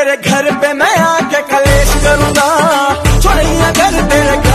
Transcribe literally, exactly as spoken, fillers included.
तेरे घर पे मैं आके कलेश करूंगा, छोड़िया घर तेरे